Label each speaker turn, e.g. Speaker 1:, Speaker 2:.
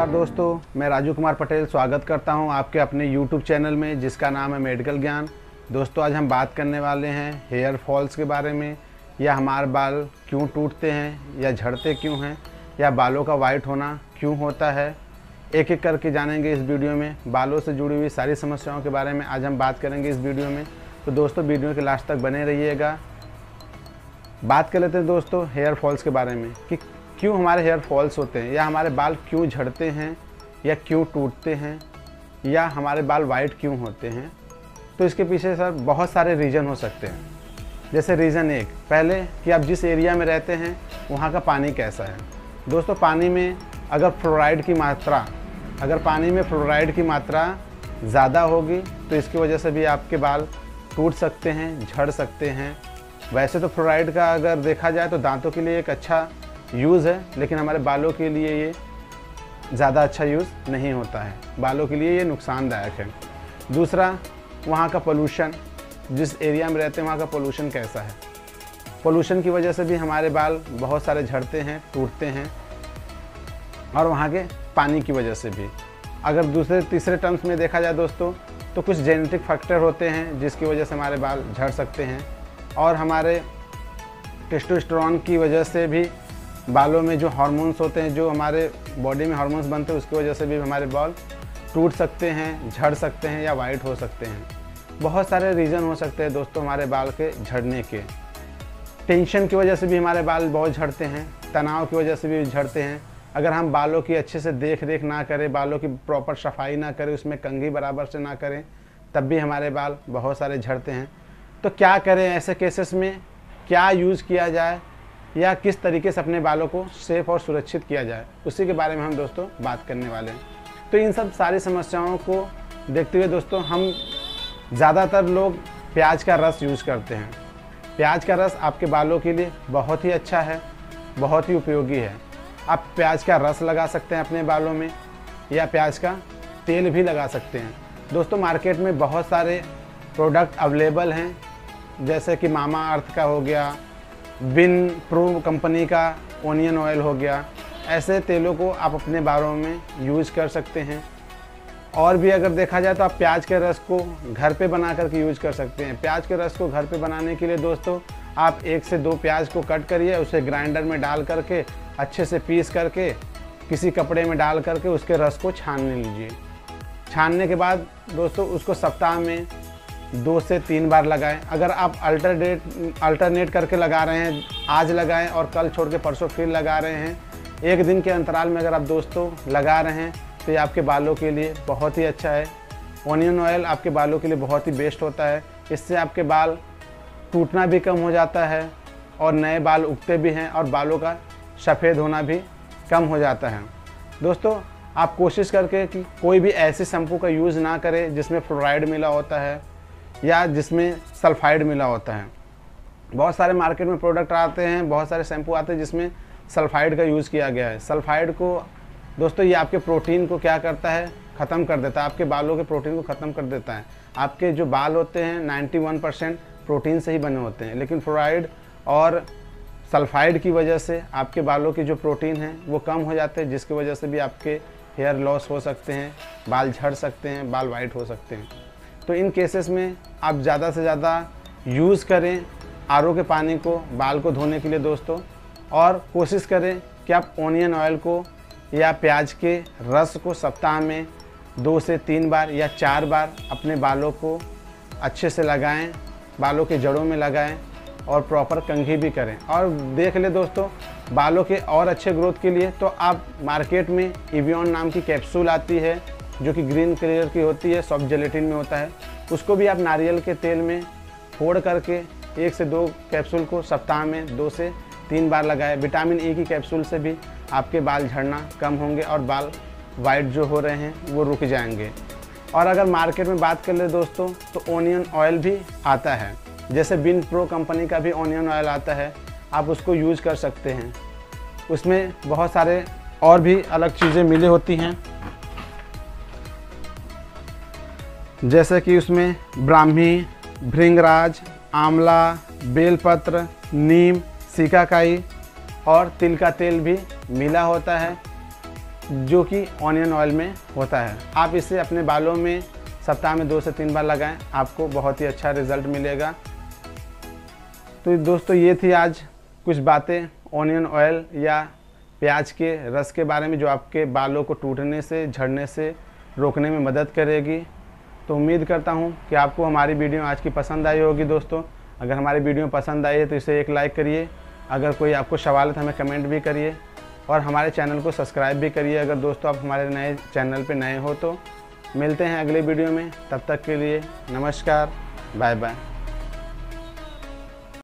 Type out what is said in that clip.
Speaker 1: नमस्कार दोस्तों, मैं राजू कुमार पटेल स्वागत करता हूं आपके अपने YouTube चैनल में जिसका नाम है मेडिकल ज्ञान। दोस्तों आज हम बात करने वाले हैं हेयर फॉल्स के बारे में, या हमारे बाल क्यों टूटते हैं या झड़ते क्यों हैं, या बालों का वाइट होना क्यों होता है। एक एक करके जानेंगे इस वीडियो में। बालों से जुड़ी हुई सारी समस्याओं के बारे में आज हम बात करेंगे इस वीडियो में। तो दोस्तों वीडियो के लास्ट तक बने रहिएगा। बात कर लेते हैं दोस्तों हेयर फॉल्स के बारे में कि क्यों हमारे हेयर फॉल्स होते हैं, या हमारे बाल क्यों झड़ते हैं, या क्यों टूटते हैं, या हमारे बाल वाइट क्यों होते हैं। तो इसके पीछे सर बहुत सारे रीज़न हो सकते हैं। जैसे रीज़न एक, पहले कि आप जिस एरिया में रहते हैं वहाँ का पानी कैसा है। दोस्तों पानी में अगर फ्लोराइड की मात्रा ज़्यादा होगी तो इसकी वजह से भी आपके बाल टूट सकते हैं, झड़ सकते हैं। वैसे तो फ्लोराइड का अगर देखा जाए तो दांतों के लिए एक अच्छा यूज़ है, लेकिन हमारे बालों के लिए ये ज़्यादा अच्छा यूज़ नहीं होता है। बालों के लिए ये नुकसानदायक है। दूसरा, वहाँ का पोल्यूशन, जिस एरिया में रहते हैं वहाँ का पोल्यूशन कैसा है। पोल्यूशन की वजह से भी हमारे बाल बहुत सारे झड़ते हैं, टूटते हैं, और वहाँ के पानी की वजह से भी। अगर दूसरे तीसरे टर्म्स में देखा जाए दोस्तों तो कुछ जेनेटिक फैक्टर होते हैं जिसकी वजह से हमारे बाल झड़ सकते हैं, और हमारे टेस्टोस्टेरोन की वजह से भी बालों में जो हार्मोन्स होते हैं, जो हमारे बॉडी में हार्मोन्स बनते हैं, उसकी वजह से भी हमारे बाल टूट सकते हैं, झड़ सकते हैं या वाइट हो सकते हैं। बहुत सारे रीज़न हो सकते हैं दोस्तों हमारे बाल के झड़ने के। टेंशन की वजह से भी हमारे बाल बहुत झड़ते हैं, तनाव की वजह से भी झड़ते हैं। अगर हम बालों की अच्छे से देख रेख ना करें, बालों की प्रॉपर सफाई ना करें, उसमें कंघी बराबर से ना करें, तब भी हमारे बाल बहुत सारे झड़ते हैं। तो क्या करें ऐसे केसेस में, क्या यूज़ किया जाए, या किस तरीके से अपने बालों को सेफ और सुरक्षित किया जाए, उसी के बारे में हम दोस्तों बात करने वाले हैं। तो इन सब सारी समस्याओं को देखते हुए दोस्तों हम ज़्यादातर लोग प्याज का रस यूज़ करते हैं। प्याज का रस आपके बालों के लिए बहुत ही अच्छा है, बहुत ही उपयोगी है। आप प्याज का रस लगा सकते हैं अपने बालों में, या प्याज का तेल भी लगा सकते हैं। दोस्तों मार्केट में बहुत सारे प्रोडक्ट अवेलेबल हैं, जैसे कि मामा अर्थ का हो गया, विन प्रो कंपनी का ओनियन ऑयल हो गया। ऐसे तेलों को आप अपने बालों में यूज़ कर सकते हैं। और भी अगर देखा जाए तो आप प्याज के रस को घर पे बना करके यूज़ कर सकते हैं। प्याज के रस को घर पे बनाने के लिए दोस्तों आप 1 से 2 प्याज को कट करिए, उसे ग्राइंडर में डाल करके अच्छे से पीस करके किसी कपड़े में डाल करके उसके रस को छान लीजिए। छानने के बाद दोस्तों उसको सप्ताह में 2 से 3 बार लगाएं। अगर आप अल्टरनेट करके लगा रहे हैं, आज लगाएं और कल छोड़ के परसों फिर लगा रहे हैं, 1 दिन के अंतराल में अगर आप दोस्तों लगा रहे हैं तो ये आपके बालों के लिए बहुत ही अच्छा है। ओनियन ऑयल आपके बालों के लिए बहुत ही बेस्ट होता है। इससे आपके बाल टूटना भी कम हो जाता है, और नए बाल उगते भी हैं, और बालों का सफ़ेद होना भी कम हो जाता है। दोस्तों आप कोशिश करके कि कोई भी ऐसे शैम्पू का यूज़ ना करें जिसमें फ्लोराइड मिला होता है या जिसमें सल्फाइड मिला होता है। बहुत सारे मार्केट में प्रोडक्ट आते हैं, बहुत सारे शैम्पू आते हैं जिसमें सल्फाइड का यूज़ किया गया है। सल्फाइड को दोस्तों ये आपके प्रोटीन को क्या करता है, ख़त्म कर देता है। आपके बालों के प्रोटीन को ख़त्म कर देता है। आपके जो बाल होते हैं 91% प्रोटीन से ही बने होते हैं, लेकिन फ्लोराइड और सल्फाइड की वजह से आपके बालों की जो प्रोटीन है वो कम हो जाते हैं, जिसकी वजह से भी आपके हेयर लॉस हो सकते हैं, बाल झड़ सकते हैं, बाल वाइट हो सकते हैं। तो इन केसेस में आप ज़्यादा से ज़्यादा यूज़ करें आरओ के पानी को बाल को धोने के लिए दोस्तों, और कोशिश करें कि आप ओनियन ऑयल को या प्याज के रस को सप्ताह में 2 से 3 बार या 4 बार अपने बालों को अच्छे से लगाएं, बालों के जड़ों में लगाएं, और प्रॉपर कंघी भी करें। और देख ले दोस्तों बालों के और अच्छे ग्रोथ के लिए तो आप मार्केट में इवियन नाम की कैप्सूल आती है जो कि ग्रीन कलर की होती है, सॉफ्ट जेलेटिन में होता है। उसको भी आप नारियल के तेल में फोड़ करके 1 से 2 कैप्सूल को सप्ताह में 2 से 3 बार लगाएं। विटामिन ई की कैप्सूल से भी आपके बाल झड़ना कम होंगे और बाल वाइट जो हो रहे हैं वो रुक जाएंगे। और अगर मार्केट में बात कर ले दोस्तों तो ओनियन ऑयल भी आता है, जैसे विन प्रो कंपनी का भी ओनियन ऑयल आता है, आप उसको यूज़ कर सकते हैं। उसमें बहुत सारे और भी अलग चीज़ें मिली होती हैं, जैसे कि उसमें ब्राह्मी, भृंगराज, आंवला, बेलपत्र, नीम, सिकाकाई और तिल का तेल भी मिला होता है। जो कि ऑनियन ऑयल में होता है। आप इसे अपने बालों में सप्ताह में 2 से 3 बार लगाएं, आपको बहुत ही अच्छा रिज़ल्ट मिलेगा। तो दोस्तों ये थी आज कुछ बातें ऑनियन ऑयल या प्याज के रस के बारे में, जो आपके बालों को टूटने से, झड़ने से रोकने में मदद करेगी। तो उम्मीद करता हूँ कि आपको हमारी वीडियो आज की पसंद आई होगी। दोस्तों अगर हमारी वीडियो पसंद आई है तो इसे एक लाइक करिए। अगर कोई आपको सवाल है तो हमें कमेंट भी करिए और हमारे चैनल को सब्सक्राइब भी करिए। अगर दोस्तों आप हमारे नए चैनल पे नए हो तो मिलते हैं अगले वीडियो में। तब तक के लिए नमस्कार, बाय बाय।